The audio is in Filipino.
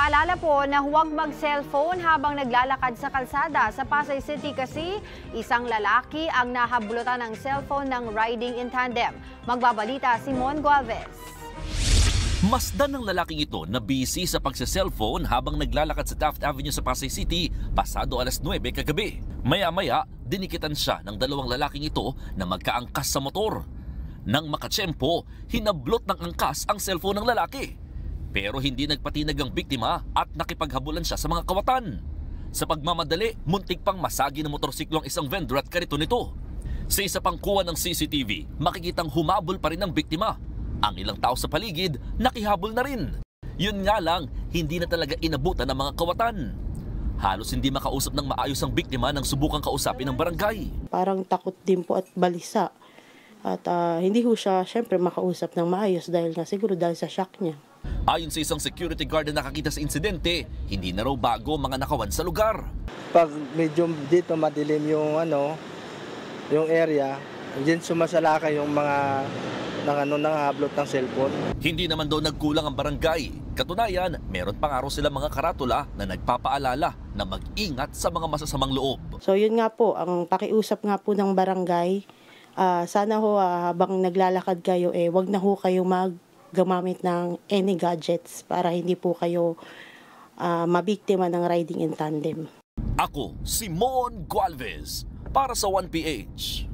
Paalala po na huwag mag-cellphone habang naglalakad sa kalsada. Sa Pasay City kasi, isang lalaki ang nahablutan ng cellphone ng riding in tandem. Magbabalita si Mon Gualvez. Masdan ng lalaking ito na busy sa pagsa-cellphone habang naglalakad sa Taft Avenue sa Pasay City pasado alas 9 kagabi. Maya-maya, dinikitan siya ng dalawang lalaking ito na magkaangkas sa motor. Nang makatsyempo, hinablot ng angkas ang cellphone ng lalaki. Pero hindi nagpatinag ang biktima at nakipaghabulan siya sa mga kawatan. Sa pagmamadali, muntik pang masagi ng motorsiklo ang isang vendor at karito nito. Sa isa pang kuha ng CCTV, makikitang humabol pa rin ang biktima. Ang ilang tao sa paligid, nakihabol na rin. Yun nga lang, hindi na talaga inabutan ng mga kawatan. Halos hindi makausap ng maayos ang biktima nang subukang kausapin ng barangay. Parang takot din po at balisa. At hindi ho siya syempre makausap ng maayos dahil sa shock niya. Ayon sa isang security guard na nakakita sa insidente, hindi na raw bago mga nakawan sa lugar. Pag medyo dito madilim yung yung area, diyan sumasalakay yung mga nanghablot ng cellphone. Hindi naman daw nagkulang ang barangay. Katunayan, meron pa nga raw silang mga karatula na nagpapaalala na mag-ingat sa mga masasamang loob. So yun nga po, ang pakiusap nga po ng barangay, sana ho habang naglalakad kayo, wag na ho kayo gamamit ng any gadgets para hindi po kayo mabiktima ng riding in tandem. Ako, si Mon Gualvez, para sa 1PH.